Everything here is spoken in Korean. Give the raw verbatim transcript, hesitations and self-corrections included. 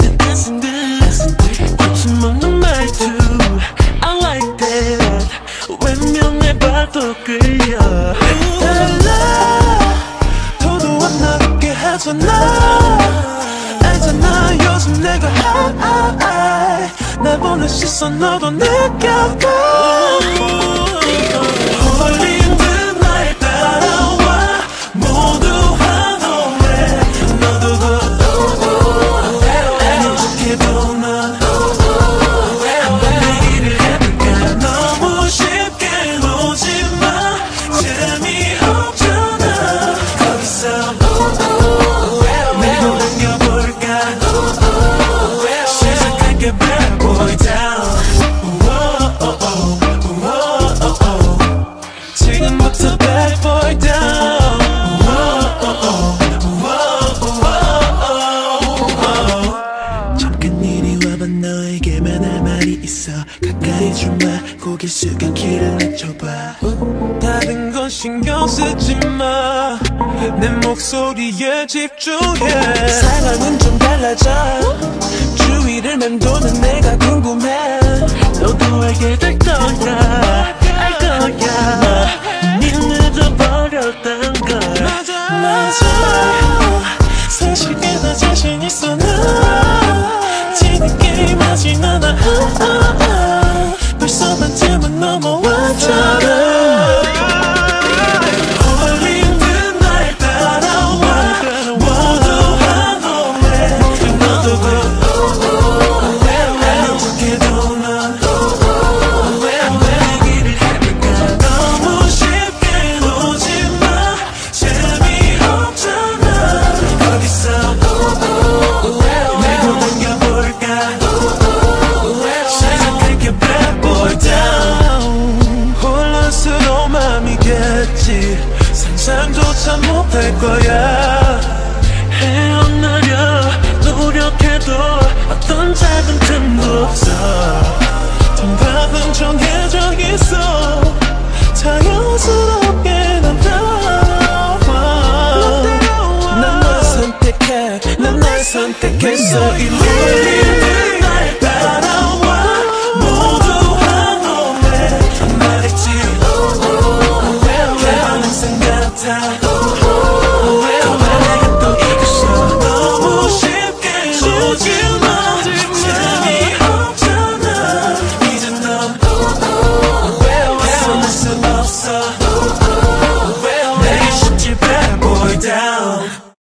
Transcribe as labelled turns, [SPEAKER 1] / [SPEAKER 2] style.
[SPEAKER 1] 듯 가슴 듯 거침없는 말투 I like that 외면해봐도 끌려 달라 도도 안 나롭게 하잖아 알잖아 요즘 내가 high 날 보는 시선 너도 느껴봐 홀린 듯 날 따라와 모두 환호해 너도 그 아닌 척해도 넌 한번 내기를 해볼까 너무 쉽게 오지마 재미없잖아 거기서 내고 당겨볼까 시작할게 bad boy down 지금부터 bad boy down 잠깐 이리 와봐 너에게만 할 말이 있어 가까이 좀 와 고개 숙여 귀를 낮춰봐 다른 건 신경 쓰지 마 내 목소리에 집중해 상황은 좀 달라져 주위를 맴도는 내가 궁금해 너도 알게 될 거야 알 거야 니 늦어버렸단 걸 맞아 사실 꽤나 자신 있어 나 지는 게임 하진 않아 벌써 반쯤은 넘어왔잖아 홀린 듯 날 따라와 모두 환호해 너도 그 아닌 척해도 넌 한번 얘기를 해볼까 너무 쉽게 오지마 재미없잖아 거기서 내고 당겨볼까 시작할게 bad boy down 혼란스러운 맘이겠지 상상조차 못할 거야 헤어나려 노력해도 어떤 작은 틈도 없어